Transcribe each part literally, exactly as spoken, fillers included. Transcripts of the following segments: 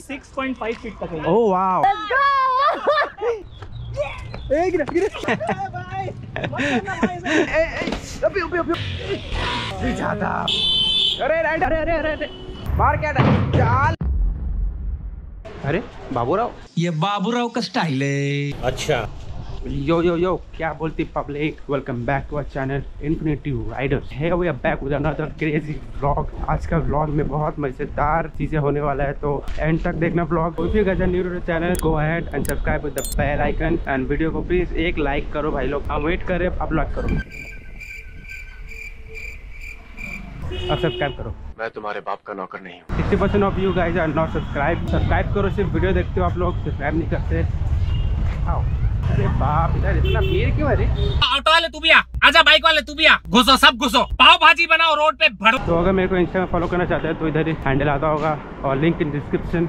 Six point five feet तक है। Oh wow, ए गिरा गिरा भाई अबे अबे अबे जाता। अरे राइट, अरे अरे अरे अरे मार क्या चाल। अरे बाबूराव, ये बाबूराव का स्टाइल है। अच्छा यो यो यो क्या बोलती public, welcome back to our channel infinity riders. Hey we are back with another crazy vlog. आज का व्लॉग में बहुत मजेदार चीजें होने वाला है, तो एंड तक देखना vlog. If you guys are new to the channel, go ahead and subscribe with the bell icon and video को प्लीज एक लाइक करो भाई लोग। हम वेट कर रहे हैं, अब लाइक करो, अब सब्सक्राइब करो। मैं तुम्हारे बाप का नौकर नहीं हूँ। Sixty percent of you guys are not subscribe. Subscribe करो, सिर्फ वीडियो देखते हो आप लोग, सब्सक्राइब नहीं करते। आओ, अरे बाप, इधर इतना भीड़ क्यों है रे? ऑटो वाले तू भी आ, आजा बाइक वाले तू भी आ, घुसो सब घुसो, पाव भाजी बनाओ रोड पे भरो। तो अगर मेरे को इंस्टा में फॉलो करना चाहते हैं तो इधर ही हैंडल आता होगा और लिंक इन डिस्क्रिप्शन।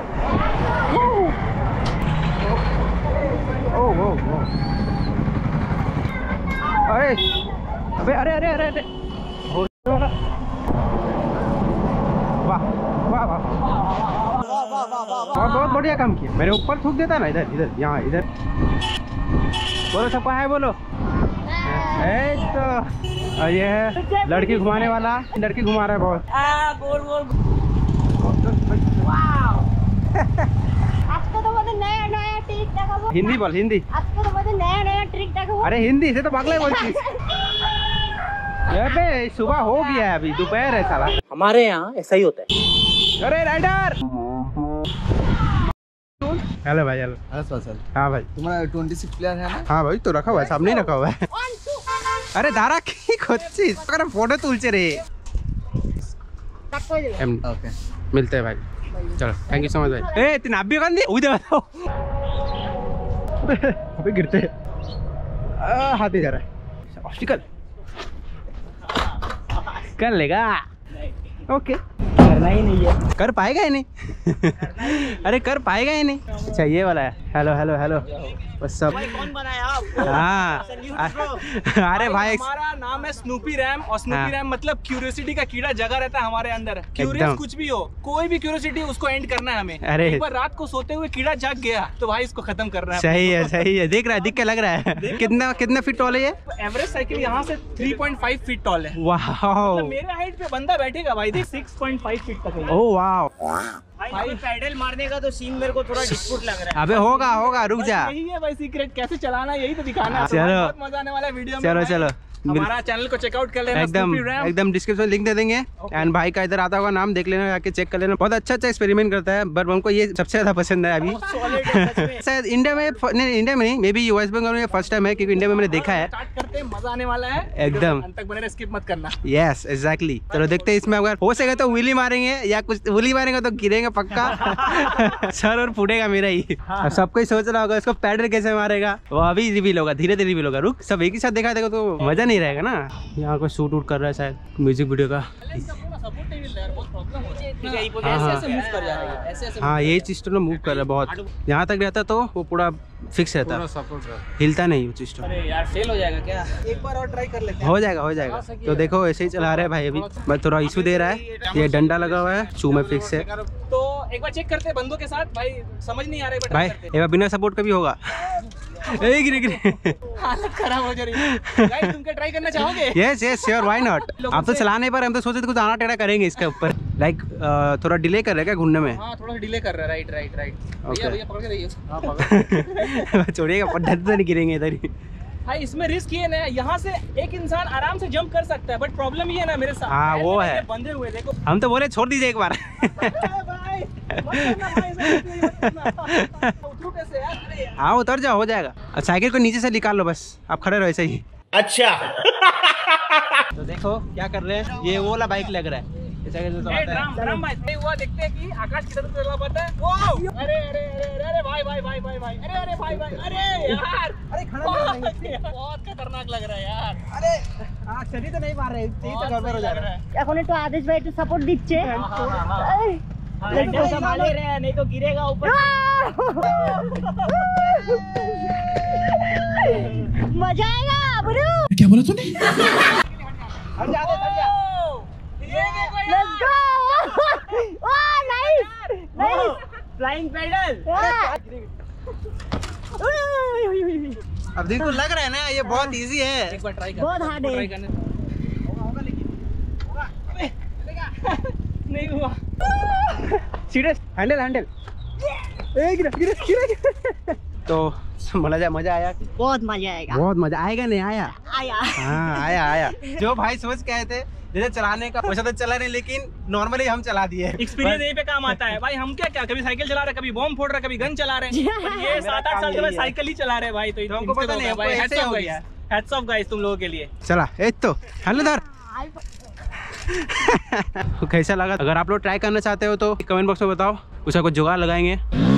ओह ओह ओह, अरे अबे अरे अरे अरे अरे, वाह वाह वाह, बहुत बहुत बढ़िया काम किया। मेरे ऊपर थूक देता ना, इधर इधर यहाँ इधर। बोलो सबका है, बोलो। ए तो और ये है लड़की घुमाने वाला, लड़की घुमा रहा है बहुत। आ, बोल बोल। आजको तो बोलते नया नया ट्रिक देखो। हिंदी बोल, हिंदी। आजको तो बोलते नया नया ट्रिक देखो। अरे हिंदी से तो बगले बोलती। अबे सुबह हो गया है, अभी दोपहर है साला। हमारे यहाँ ऐसा ही होता है। अरे राइडर, हेलो भाई। हेलो हाँ भाई, तुम्हारा छब्बीस प्लेयर है ना? हाँ भाई, तो रखा हुआ है, सामने ही रखा हुआ है। अरे दारा की खोची अगर फोटो तुलचे रे। ओके, मिलते हैं भाई, चलो थैंक यू सो मच भाई। ए तीन आप भी कर दी उधर बताओ। अबे गिरते हैं, हाथ ही जा रहा है। ऑब्स्टिकल कर लेगा, ओके। करना ही नहीं है, कर पाएगा ही नहीं। अरे कर पाएगा ही नहीं। अच्छा ये वाला है। हेलो हेलो हेलो, बस सब कौन बनाया आप? हाँ अरे भाई, हमारा नाम है स्नूपी रैम, और स्नूपी हाँ। रैम मतलब क्यूरियोसिटी का कीड़ा जगा रहता है हमारे अंदर। क्यूरियस कुछ भी हो, कोई भी क्यूरियोसिटी, उसको एंड करना है हमें। अरे एक बार रात को सोते हुए कीड़ा जाग गया तो भाई इसको खत्म करना है। सही है सही है, देख रहा है, दिख के लग रहा है। कितना कितना फीट टॉल है ये? एवरेज साइकिल यहाँ से three point five feet tall है। वाह, मतलब मेरे हाइट पे बंदा बैठेगा भाई, देख सिक्स पॉइंट फाइव फीट तक है। ओह वाह भाई पैडल मारने का तो सीन मेरे को थोड़ा डिस्प्यूट लग रहा है। अबे होगा होगा, रुक जा। यही है भाई सीक्रेट, कैसे चलाना यही तो दिखाना है। चलो। बहुत मजा आने वाला है वीडियो में। चलो चलो, हमारा चैनल को चेकआउट कर लेना, एकदम स्नूपी रैम। एकदम डिस्क्रिप्शन लिंक दे देंगे। एंड भाई का इधर आता होगा नाम, देख लेना, जाके चेक कर लेना। बहुत अच्छा अच्छा एक्सपेरिमेंट करता है, बट हमको ये सबसे ज्यादा पसंद है अभी। Solid है सच में। शायद इंडिया में नहीं, इंडिया में नहीं, मे बी यूएस बंगाल में फर्स्ट टाइम है, क्योंकि इंडिया में मैंने देखा है। स्टार्ट करते हैं, मजा आने वाला है एकदम। अंत तक बने रहे, स्किप मत करना। Yes exactly. चलो देखते हैं इसमें, अगर हो सके तो व्हीली मारेंगे, या कुछ व्हीली मारेंगे तो गिरेंगे पक्का। सर और फूटेगा मेरा ही। अब सबको ही सोच रहा होगा इसको पैडल कैसे मारेगा, वो अभी रिवील होगा, धीरे धीरे रिवील होगा। रुक, सब एक ही साथ देखा देगा तो मजा नहीं रहेगा ना। यहाँ कोई शूट वूट कर रहा है शायद म्यूजिक वीडियो का। हाँ यही चीज तो मूव कर रहा है बहुत, यहाँ तक रहता तो वो पूरा फिक्स रहता, हिलता नहीं वो चीज। अरे यार फेल हो जाएगा क्या? एक बार और ट्राई कर लेते हैं। हो जाएगा हो जाएगा। तो देखो ऐसे ही चला रहे हैं भाई, अभी बस थोड़ा इशू दे रहा है। ये डंडा लगा हुआ है, शू में फिक्स है। तो एक बार चेक करते हैं बंदों के साथ, भाई समझ नहीं आ रहा है भाई, एक बार बिना सपोर्ट का भी होगा। ए गिरे गिरे, हालत खराब हो जा रही है। गाइस तुम क्या ट्राई करना चाहोगे? Yes yes sure, why not. आप तो चलाने पर, हम तो सोचे थे कुछ आना टेढ़ा करेंगे इसके ऊपर। लाइक थोड़ा डिले कर रहे क्या घूमने में? हाँ थोड़ा सा डिले कर रहा है, राइट राइट राइट। भैया भैया पकड़ के रहिए। हाँ पकड़। छोड़िएगा, पढ़ते तो नहीं गिरेंगे इधर ही। भाई इसमें रिस्क ये ना, यहाँ से एक इंसान आराम से जंप कर सकता है, बट प्रॉब्लम ये है ना मेरे साथ। हाँ वो है, बंधे हुए देखो। हम तो बोले छोड़ दीजिए एक बार। भाई मत करना भाई, उतरू कैसे यार? अरे यार। हाँ उतर जाओ, हो जाएगा। साइकिल को नीचे से निकाल लो बस, आप खड़े रहो ऐसे ही। अच्छा। तो देखो क्या कर रहे हैं, ये वो वाला बाइक लग रहा है। हुआ देखते हैं कि आकाश की तरफ चला पाता है। वो अरे अरे अरे अरे भाई भाई भाई भाई भाई अरे अरे भाई भाई अरे यार, अरे खड़ा बहुत खतरनाक लग रहा है यार। अरे चली तो नहीं मार रहे, यही तो गड़बड़ हो जा रहा है। এখন একটু আদেশ ভাই একটু সাপোর্ট দিচ্ছে। संभाले रहे नहीं तो गिरेगा ऊपर। मजा आएगा ब्रो। क्या बोला तूने? हट जा हट जा। ये देखो लेट्स गो। वाह नाइस नाइस। Flying pedal. अब देखो लग रहा है ना ये बहुत इजी है। एक बार ट्राई कर, बहुत hard है। ट्राई करने होगा होगा लेकिन होगा। अबे चलेगा नहीं हुआ। सीरियस हैंडल हैंडल ए गिरा गिरा गिरा। तो मजा मजा आया, बहुत मजा आएगा। बहुत मजा आएगा। नहीं आया आया। हाँ आया आया। जो भाई सोच के आए थे जैसे चलाने का वैसा तो चला नहीं, लेकिन नॉर्मली हम चला दिए। एक्सपीरियंस यहीं पे काम आता है भाई। हम क्या क्या कभी साइकिल चला रहे, कभी बॉम्ब फोड़ रहे, कभी गन चला रहे हैं। पर ये सात आठ साल के बाद साइकिल ही चला रहे भाई। तो हमको पता नहीं, भाई, हमको हैट्स ऐसे ऑफ हो गाइस, गया। हैट्स ऑफ गाइस तुम लोगों के लिए। चला एक तो धर। कैसा लगा? अगर आप लोग ट्राई करना चाहते हो तो कमेंट बॉक्स में बताओ, कुछ ना कुछ जुगाड़ लगाएंगे।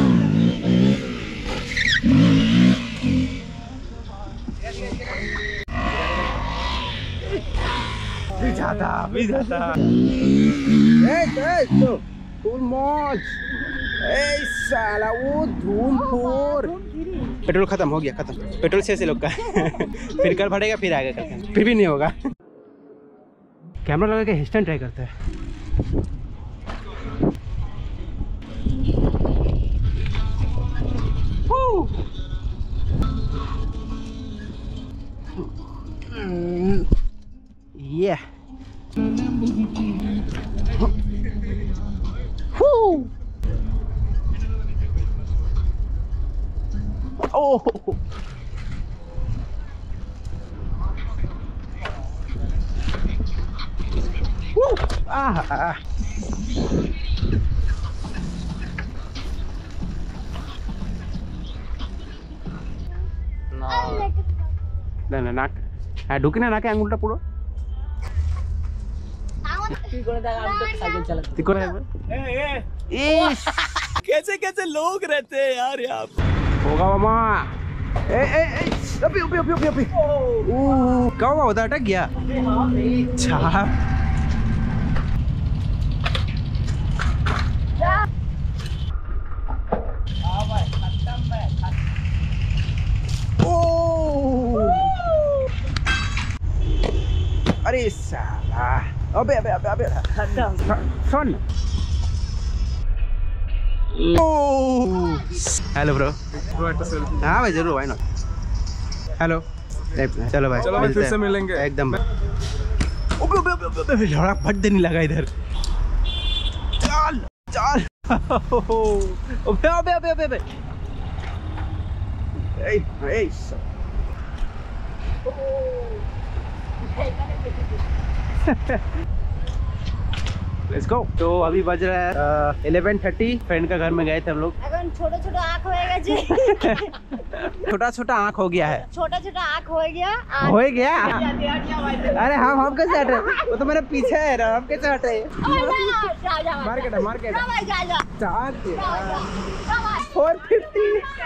भी जाता भी जाता ए तो फुल मौज। ए साला वो धूम फोर। पेट्रोल खत्म हो गया, खत्म पेट्रोल से लोग का। फिर कर भरेगा, फिर आएगा करके, फिर भी नहीं होगा। कैमरा लगा के हिस्टन ट्राई करता है। Yeah. Woo. Oh. Woo. Ah. ah. না না নাক হ্যাঁ ঢুকে না নাকে আঙুলটা পুরো कैसे कैसे लोग रहते हैं यार यहाँ पे। होगा मामा। ए ए ए अभी अभी अभी अभी अभी ओह क्या हुआ? उधर अटक गया। अच्छा अरे साला अबे अबे अबे अबे सुन। Hello bro. हाँ भाई जरूर, भाई ना। हेलो चलो भाई, चलो भाई, फिर से मिलेंगे एकदम। अबे अबे अबे अबे लड़ा फट देने लगा इधर। चल चल अबे अबे अबे अबे अबे ए ए लेट्स गो। तो अभी बज रहा है इलेवन थर्टी। फ्रेंड का घर में गए थे हम लोग। अगर छोटा छोटा आँख होएगा जी। छोटा छोटा आँख हो गया है। छोटा छोटा आँख हो गया। हो गया। अरे हम हम कैसे हट रहे? वो तो मेरे पीछे है ना, हम कैसे हट रहे? मार्केट है मार्केट फोर फिफ्टी।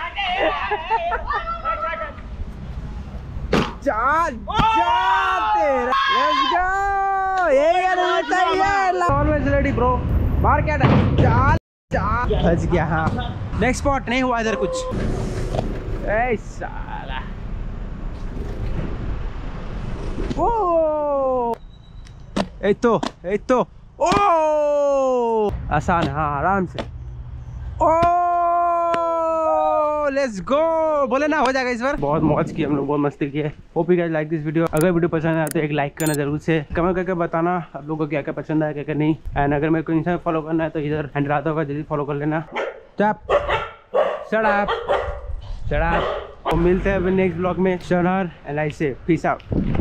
चार चार लेट्स गो। ये ऑलवेज रेडी ब्रो। मार्केट है चार चार बच गया। हाँ नेक्स्ट स्पॉट नहीं हुआ इधर कुछ। ए साला ओ ए तो ए तो ओ आसान। हाँ आराम से। Oh let's go. बोले ना हो जाएगा इस बार। बहुत मौज की हम लोग, बहुत मस्ती की है। Hope you guys like this video. अगर वीडियो पसंद आया तो एक लाइक करना जरूर से। कमेंट करके बताना आप लोगों को क्या क्या पसंद आया क्या क्या नहीं। एंड अगर मेरे को इंस्टा फॉलो करना है तो इधर हैंडल आता होगा, जल्दी फॉलो कर लेना। चप शट अप शट अप। और मिलते हैं नेक्स्ट ब्लॉग में। शनहर एंड आई से पीस आउट।